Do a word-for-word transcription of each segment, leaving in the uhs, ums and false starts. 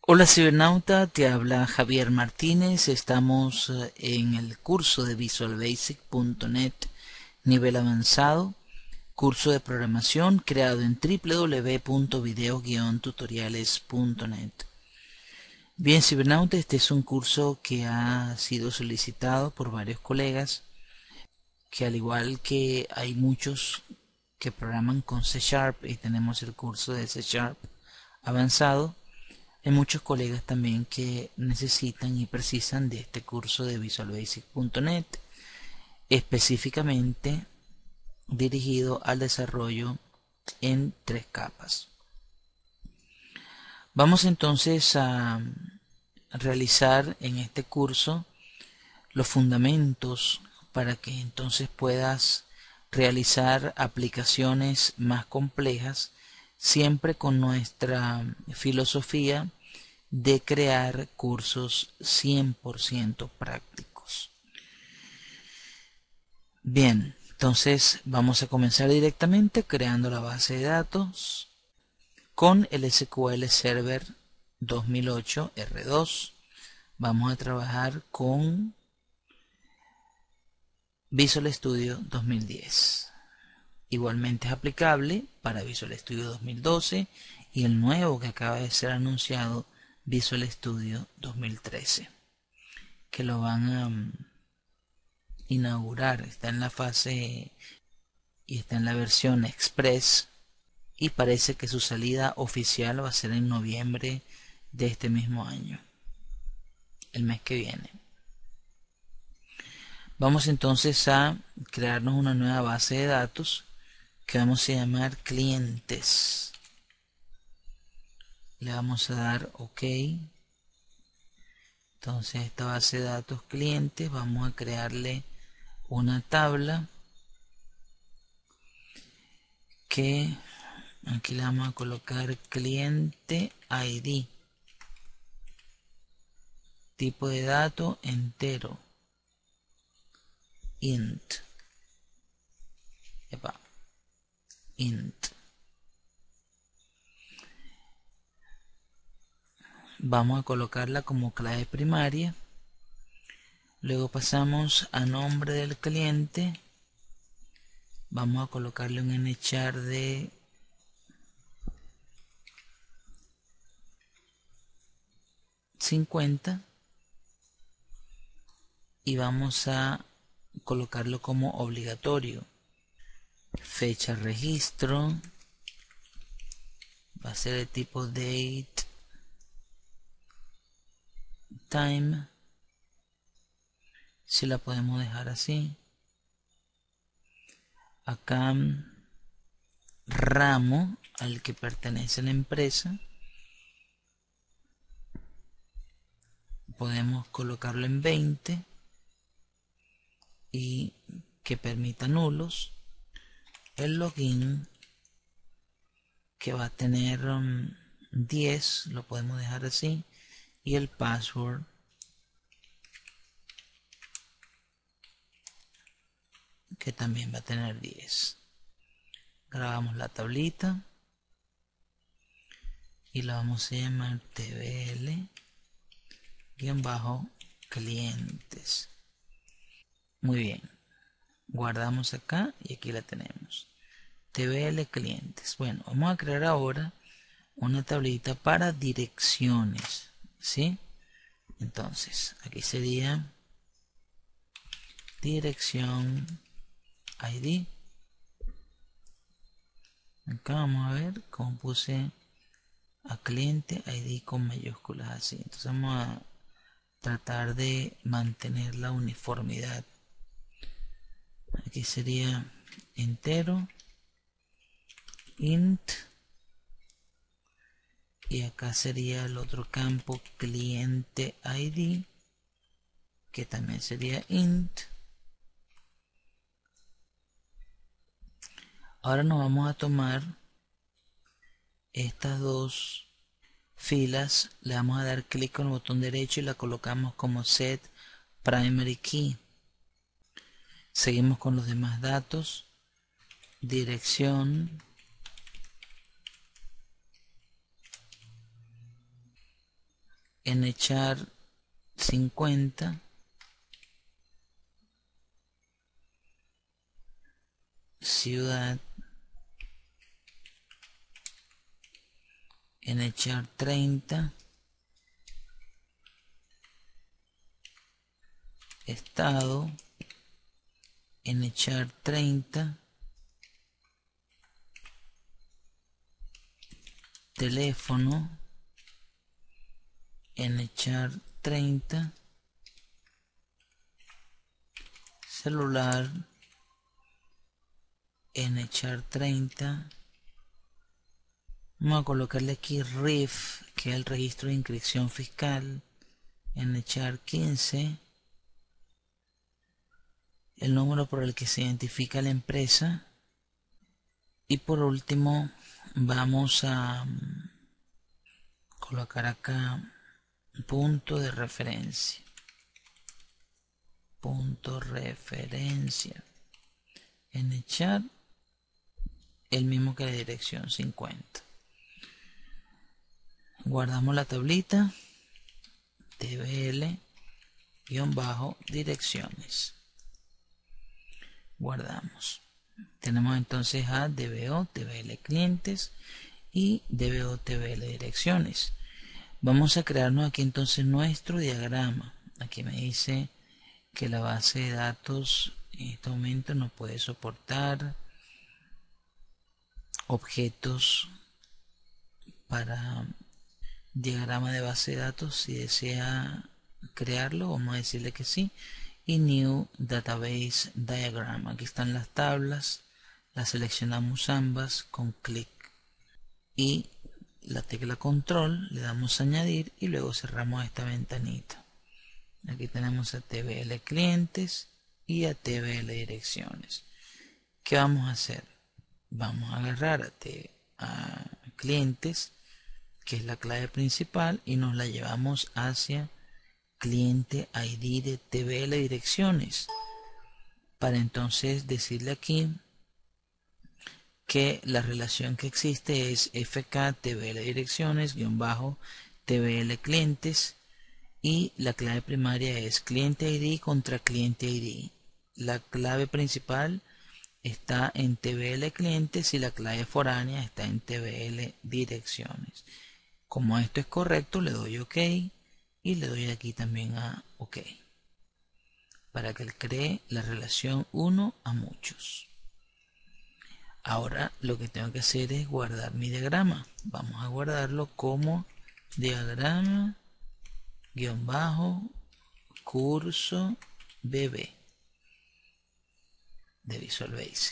Hola cibernauta, te habla Javier Martínez. Estamos eh, en el curso de Visual Basic punto net nivel avanzado, curso de programación creado en w w w punto video guion tutoriales punto net. Bien cibernauta, este es un curso que ha sido solicitado por varios colegas que, al igual que hay muchos que programan con C Sharp y tenemos el curso de C Sharp avanzado, hay muchos colegas también que necesitan y precisan de este curso de Visual Basic punto net, específicamente dirigido al desarrollo en tres capas. Vamos entonces a realizar en este curso los fundamentos para que entonces puedas realizar aplicaciones más complejas, siempre con nuestra filosofía de crear cursos cien por ciento prácticos. Bien, entonces vamos a comenzar directamente creando la base de datos con el S Q L Server dos mil ocho R dos. Vamos a trabajar con Visual Studio dos mil diez. Igualmente es aplicable para Visual Studio dos mil doce y el nuevo que acaba de ser anunciado, Visual Studio dos mil trece, que lo van a um, inaugurar. Está en la fase y está en la versión Express, y parece que su salida oficial va a ser en noviembre de este mismo año, el mes que viene. Vamos entonces a crearnos una nueva base de datos que vamos a llamar clientes. Le vamos a dar OK. Entonces esta base de datos clientes vamos a crearle una tabla que aquí le vamos a colocar cliente I D, tipo de dato entero, int. Epa, int. Vamos a colocarla como clave primaria. Luego pasamos a nombre del cliente. Vamos a colocarle un nchar de cincuenta y vamos a colocarlo como obligatorio. Fecha registro va a ser de tipo date time, si la podemos dejar así. Acá ramo al que pertenece la empresa podemos colocarlo en veinte y que permita nulos. El login, que va a tener um, diez, lo podemos dejar así, y el password que también va a tener diez. Grabamos la tablita y la vamos a llamar tbl guión bajo clientes. Muy bien, guardamos acá y aquí la tenemos, tbl clientes. Bueno, vamos a crear ahora una tablita para direcciones, ¿sí? Entonces aquí sería dirección I D. Acá vamos a ver cómo puse a cliente I D con mayúsculas así. Entonces vamos a tratar de mantener la uniformidad. Aquí sería entero, int, y acá sería el otro campo cliente I D, que también sería int. Ahora nos vamos a tomar estas dos filas, le vamos a dar clic con el botón derecho y la colocamos como set primary key. Seguimos con los demás datos, dirección, nchar cincuenta, ciudad, nchar treinta, estado, nchar treinta, teléfono, nchar treinta, celular, nchar treinta. Vamos a colocarle aquí R I F, que es el registro de inscripción fiscal, nchar quince, el número por el que se identifica la empresa, y por último vamos a colocar acá punto de referencia, punto referencia, nchar, el mismo que la dirección cincuenta. Guardamos la tablita, tbl guión bajo direcciones, guardamos. Tenemos entonces a dbo tbl clientes y dbo tbl direcciones. Vamos a crearnos aquí entonces nuestro diagrama. Aquí me dice que la base de datos en este momento no puede soportar objetos para diagrama de base de datos. Si desea crearlo, vamos a decirle que sí, y New Database Diagram. Aquí están las tablas, las seleccionamos ambas con clic y la tecla control, le damos a añadir y luego cerramos esta ventanita. Aquí tenemos a tbl clientes y a tbl direcciones. ¿Qué vamos a hacer? Vamos a agarrar a, t a clientes, que es la clave principal, y nos la llevamos hacia cliente I D de tbl direcciones, para entonces decirle aquí que la relación que existe es fk tbl direcciones guión bajo tbl clientes, y la clave primaria es cliente I D contra cliente I D. La clave principal está en tbl clientes y la clave foránea está en tbl direcciones. Como esto es correcto, le doy OK y le doy aquí también a OK para que él cree la relación uno a muchos. Ahora lo que tengo que hacer es guardar mi diagrama. Vamos a guardarlo como diagrama guión bajo curso B B de Visual Basic.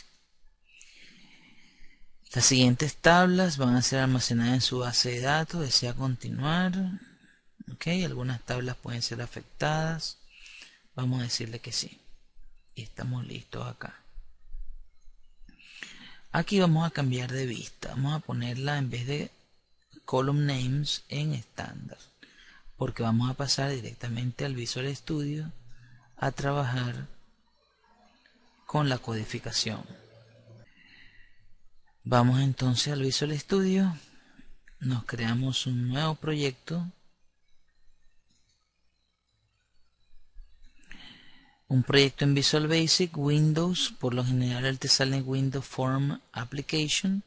Las siguientes tablas van a ser almacenadas en su base de datos. Desea continuar. Ok, algunas tablas pueden ser afectadas. Vamos a decirle que sí. Y estamos listos acá. Aquí vamos a cambiar de vista. Vamos a ponerla en vez de column names en estándar, porque vamos a pasar directamente al Visual Studio a trabajar con la codificación. Vamos entonces al Visual Studio, nos creamos un nuevo proyecto, un proyecto en Visual Basic, Windows. Por lo general él te sale en Windows Form Application.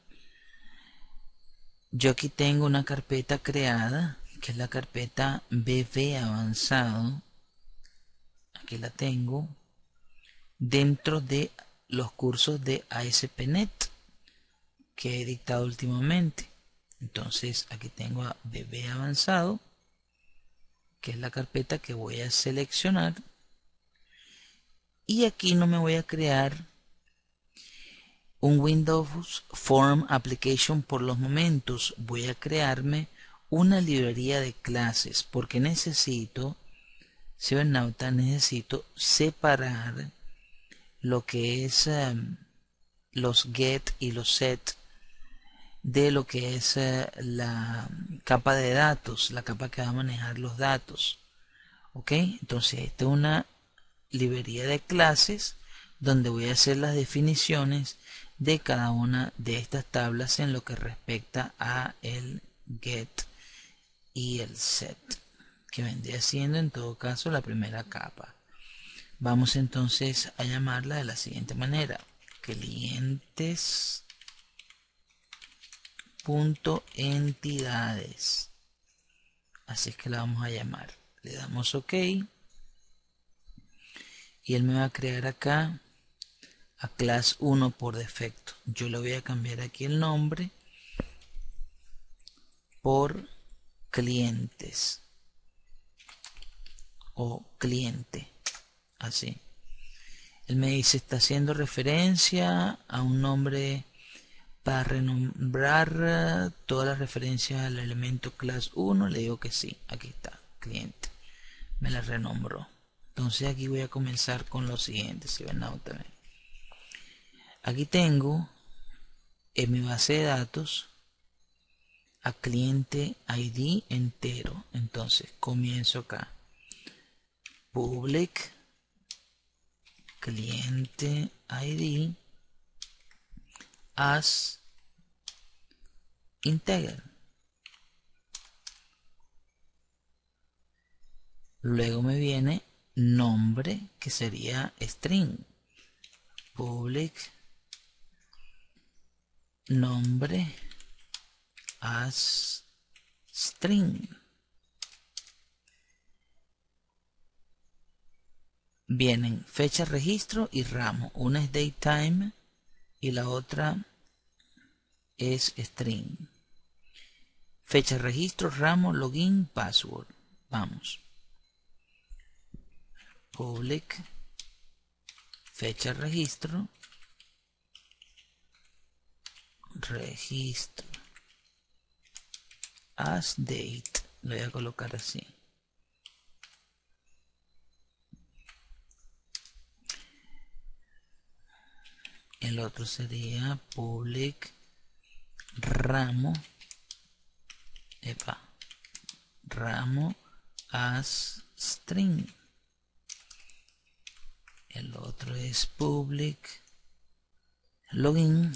Yo aquí tengo una carpeta creada, que es la carpeta B B avanzado. Aquí la tengo dentro de los cursos de A S P punto net que he dictado últimamente. Entonces aquí tengo a B B avanzado, que es la carpeta que voy a seleccionar, y aquí no me voy a crear un Windows Form Application por los momentos. Voy a crearme una librería de clases, porque necesito, cibernauta, necesito separar lo que es um, los get y los set de lo que es uh, la capa de datos, la capa que va a manejar los datos. Ok, entonces esta es una librería de clases donde voy a hacer las definiciones de cada una de estas tablas en lo que respecta a el get y el set. que vendría siendo en todo caso la primera capa. Vamos entonces a llamarla de la siguiente manera: clientes punto entidades. Así es que la vamos a llamar. Le damos OK y él me va a crear acá a class uno por defecto. Yo le voy a cambiar aquí el nombre por clientes o cliente, así. Él me dice, está haciendo referencia a un nombre para renombrar todas las referencias al elemento class uno. Le digo que sí, aquí está, cliente, me la renombró. Entonces aquí voy a comenzar con lo siguiente. Si ven también, aquí tengo en mi base de datos a cliente I D entero. Entonces comienzo acá, public cliente I D as integer. Luego me viene nombre, que sería string. Public nombre as string. Vienen fecha registro y ramo. Una es datetime y la otra es string. Fecha registro, ramo, login, password. Vamos. Public fecha registro, registro as date. Lo voy a colocar así. El otro sería public ramo, epa, ramo as string. El otro es public login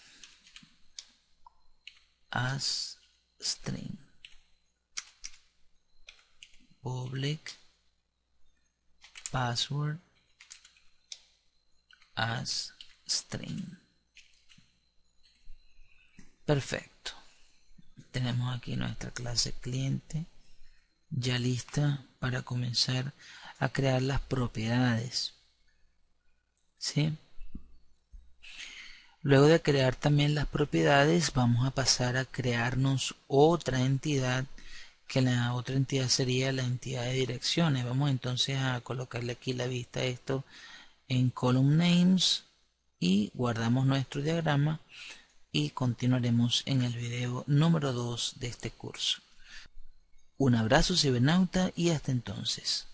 as string. Public password as string. Perfecto. Tenemos aquí nuestra clase cliente ya lista para comenzar a crear las propiedades. ¿Sí? Luego de crear también las propiedades, vamos a pasar a crearnos otra entidad, que la otra entidad sería la entidad de direcciones. Vamos entonces a colocarle aquí la vista a esto en column names y guardamos nuestro diagrama y continuaremos en el video número dos de este curso. Un abrazo cibernauta y hasta entonces.